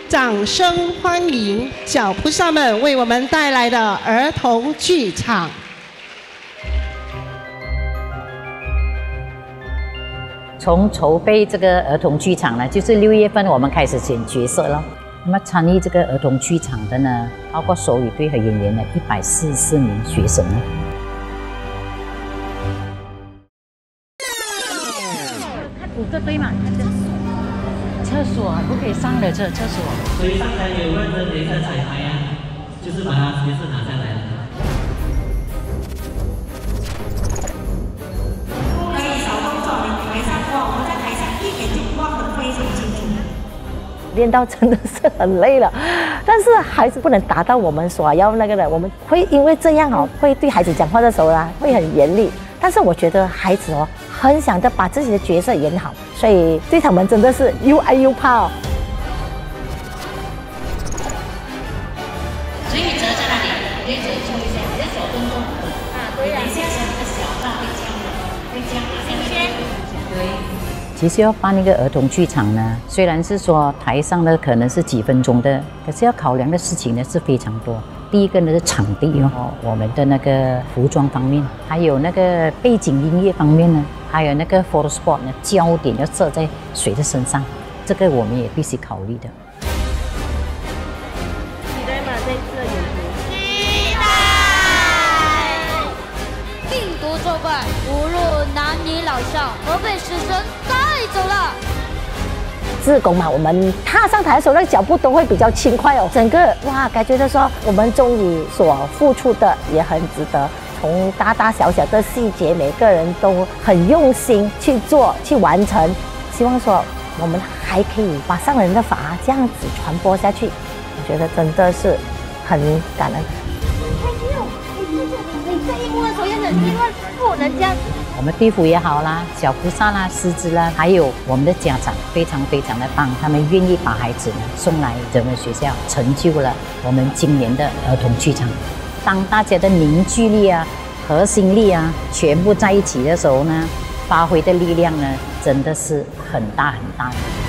掌声欢迎小菩萨们为我们带来的儿童剧场。 从筹备这个儿童剧场呢，就是6月份我们开始选角色了。那么参与这个儿童剧场的呢，包括手语队和演员的144名学生呢。看5个对吗？厕所不可以上的厕所。 所以上台有认真等一下彩排啊，就是把它角色拿下来了。 可以小动作，台上哇，我们在台上一眼就望得非常清楚。 练到真的是很累了，但是还是不能达到我们所要那个的。我们会因为这样哦，会对孩子讲话的时候啊，会很严厉。但是我觉得孩子哦，很想着把自己的角色演好，所以对他们真的是又爱又怕哦。 所以你折在那里，你可以做一下，你的手动作啊，对呀。等一下是那个小照会这样的，会这样，先对。 其实要办一个儿童剧场呢，虽然是说台上的可能是几分钟的，可是要考量的事情呢是非常多。第一个呢是场地哦，我们的那个服装方面，还有那个背景音乐方面呢，还有那个 photo spot 呢，焦点要设在谁的身上，这个我们也必须考虑的。 期待吗？这次的演出？ 期待！病毒作怪，无论男女老少，都被师生带走了。 志工嘛，我们踏上台的时候，那个脚步都会比较轻快哦。整个哇，感觉到说我们终于所付出的也很值得。从大大小小的细节，每个人都很用心去做、去完成。希望说我们还可以把上人的法这样子传播下去，我觉得真的是很感恩。 你在英文，首先很英文不能这样。 我们地府也好啦，小菩萨啦、师资啦，还有我们的家长，非常非常的棒，他们愿意把孩子呢送来人文学校，成就了我们今年的儿童剧场。当大家的凝聚力啊、核心力啊，全部在一起的时候呢，发挥的力量呢，真的是很大很大的。